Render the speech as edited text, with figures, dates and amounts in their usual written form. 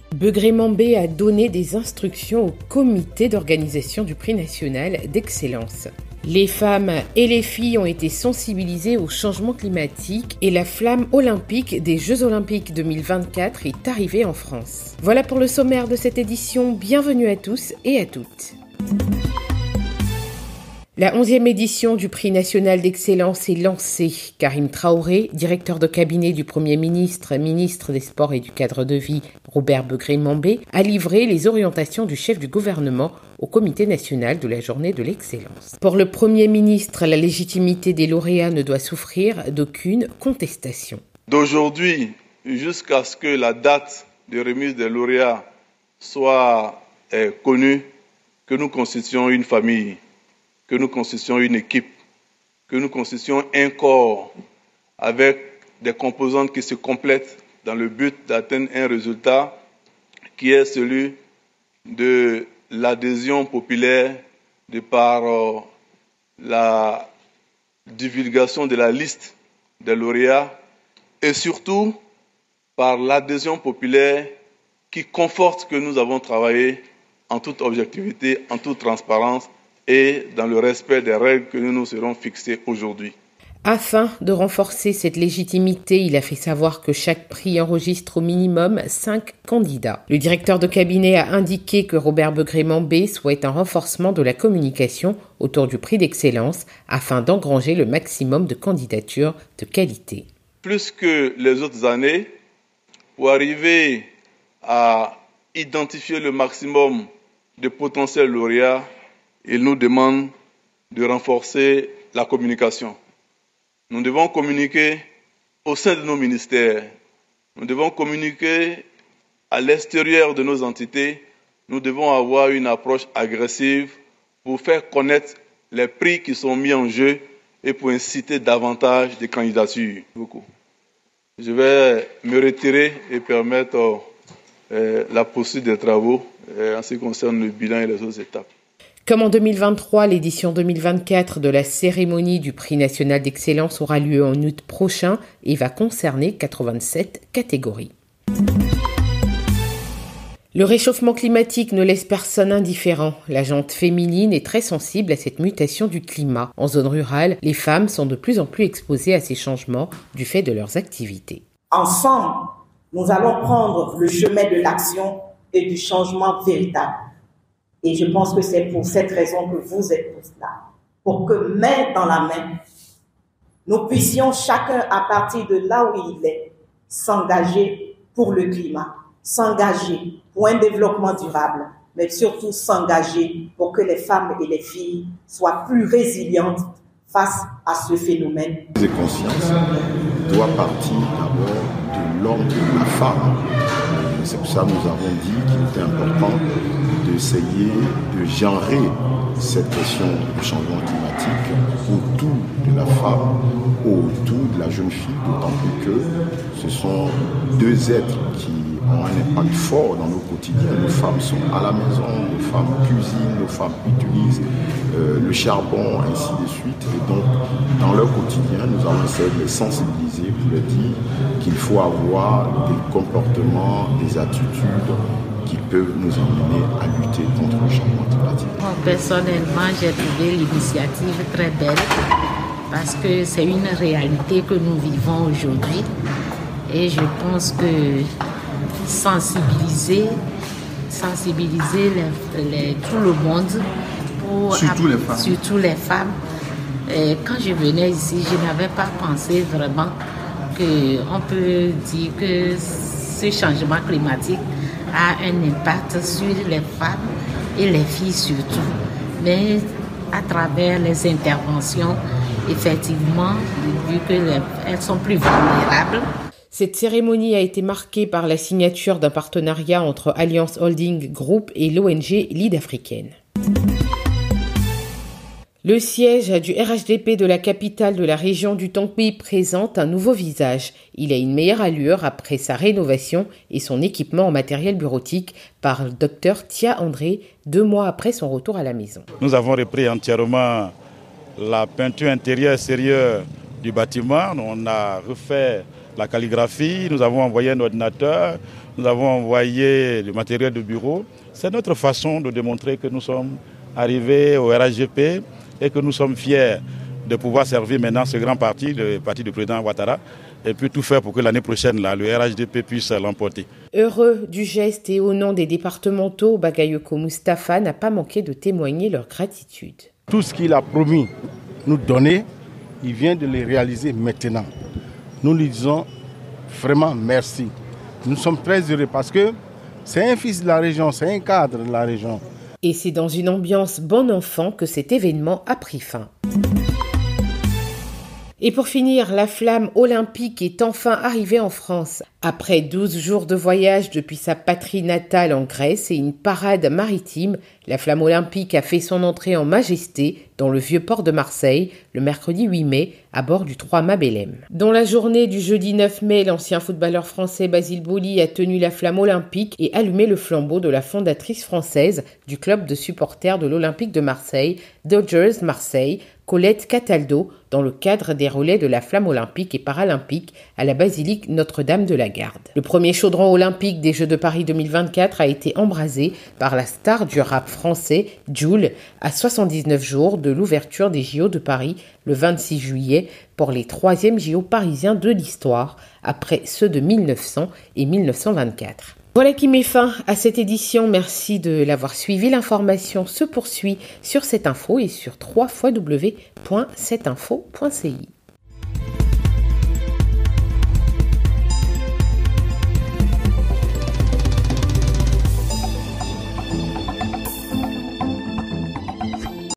Begré Mambé a donné des instructions au comité d'organisation du prix national d'excellence. Les femmes et les filles ont été sensibilisées au changement climatique et la flamme olympique des Jeux Olympiques 2024 est arrivée en France. Voilà pour le sommaire de cette édition. Bienvenue à tous et à toutes. La 11e édition du prix national d'excellence est lancée. Karim Traoré, directeur de cabinet du Premier ministre, ministre des Sports et du Cadre de vie, Robert Begré Mambé, a livré les orientations du chef du gouvernement au comité national de la journée de l'excellence. Pour le Premier ministre, la légitimité des lauréats ne doit souffrir d'aucune contestation. D'aujourd'hui jusqu'à ce que la date de remise des lauréats soit connue, que nous constituions une famille, que nous constituions une équipe, que nous constituions un corps avec des composantes qui se complètent dans le but d'atteindre un résultat qui est celui de l'adhésion populaire de par la divulgation de la liste des lauréats et surtout par l'adhésion populaire qui conforte que nous avons travaillé en toute objectivité, en toute transparence et dans le respect des règles que nous nous serons fixées aujourd'hui. Afin de renforcer cette légitimité, il a fait savoir que chaque prix enregistre au minimum 5 candidats. Le directeur de cabinet a indiqué que Robert Begré Mambé souhaite un renforcement de la communication autour du prix d'excellence afin d'engranger le maximum de candidatures de qualité. Plus que les autres années, pour arriver à identifier le maximum de potentiels lauréats, il nous demande de renforcer la communication. Nous devons communiquer au sein de nos ministères. Nous devons communiquer à l'extérieur de nos entités. Nous devons avoir une approche agressive pour faire connaître les prix qui sont mis en jeu et pour inciter davantage de candidatures. Je vais me retirer et permettre la poursuite des travaux en ce qui concerne le bilan et les autres étapes. Comme en 2023, l'édition 2024 de la cérémonie du prix national d'excellence aura lieu en août prochain et va concerner 87 catégories. Le réchauffement climatique ne laisse personne indifférent. La gente féminine est très sensible à cette mutation du climat. En zone rurale, les femmes sont de plus en plus exposées à ces changements du fait de leurs activités. Ensemble, nous allons prendre le chemin de l'action et du changement véritable. Et je pense que c'est pour cette raison que vous êtes tous là. Pour que, main dans la main, nous puissions chacun, à partir de là où il est, s'engager pour le climat, s'engager pour un développement durable, mais surtout s'engager pour que les femmes et les filles soient plus résilientes face à ce phénomène. La conscience doit partir d'abord de l'homme et de la femme. C'est pour ça que nous avons dit qu'il était important d'essayer de genrer cette question du changement climatique autour de la femme, autour de la jeune fille, d'autant plus que ce sont deux êtres qui ont un impact fort dans nos quotidiens. Nos femmes sont à la maison, nos femmes cuisinent, nos femmes utilisent le charbon, ainsi de suite. Et donc, dans leur quotidien, nous allons essayer de les sensibiliser pour leur dire qu'il faut avoir des comportements, des attitudes qui peuvent nous emmener à lutter contre le changement climatique. Personnellement, j'ai trouvé l'initiative très belle parce que c'est une réalité que nous vivons aujourd'hui et je pense que sensibiliser tout le monde, surtout les femmes. Et quand je venais ici, je n'avais pas pensé vraiment qu'on peut dire que ce changement climatique a un impact sur les femmes et les filles surtout. Mais à travers les interventions, effectivement, vu qu'elles sont plus vulnérables. Cette cérémonie a été marquée par la signature d'un partenariat entre Alliance Holding Group et l'ONG Lead Africaine. Le siège du RHDP de la capitale de la région du Tampi présente un nouveau visage. Il a une meilleure allure après sa rénovation et son équipement en matériel bureautique par le Dr Tia André, 2 mois après son retour à la maison. Nous avons repris entièrement la peinture intérieure et extérieure du bâtiment. On a refait la calligraphie, nous avons envoyé un ordinateur, nous avons envoyé du matériel de bureau. C'est notre façon de démontrer que nous sommes arrivés au RHDP et que nous sommes fiers de pouvoir servir maintenant ce grand parti, le parti du président Ouattara, et puis tout faire pour que l'année prochaine, là, le RHDP puisse l'emporter. Heureux du geste et au nom des départementaux, Bagayoko Moustapha n'a pas manqué de témoigner leur gratitude. Tout ce qu'il a promis nous donner, il vient de le réaliser maintenant. Nous lui disons vraiment merci. Nous sommes très heureux parce que c'est un fils de la région, c'est un cadre de la région. Et c'est dans une ambiance bon enfant que cet événement a pris fin. Et pour finir, la flamme olympique est enfin arrivée en France. Après 12 jours de voyage depuis sa patrie natale en Grèce et une parade maritime, la flamme olympique a fait son entrée en majesté dans le vieux port de Marseille le mercredi 8 mai à bord du 3 mâts Belém. Dans la journée du jeudi 9 mai, l'ancien footballeur français Basile Boli a tenu la flamme olympique et allumé le flambeau de la fondatrice française du club de supporters de l'Olympique de Marseille, Dodgers Marseille, Colette Cataldo, dans le cadre des relais de la flamme olympique et paralympique à la basilique Notre-Dame de la Garde. Le premier chaudron olympique des Jeux de Paris 2024 a été embrasé par la star du rap français, Jul, à 79 jours de l'ouverture des JO de Paris le 26 juillet pour les 3e JO parisiens de l'histoire, après ceux de 1900 et 1924. Voilà qui met fin à cette édition. Merci de l'avoir suivi. L'information se poursuit sur cette info et sur www.cetinfo.ci.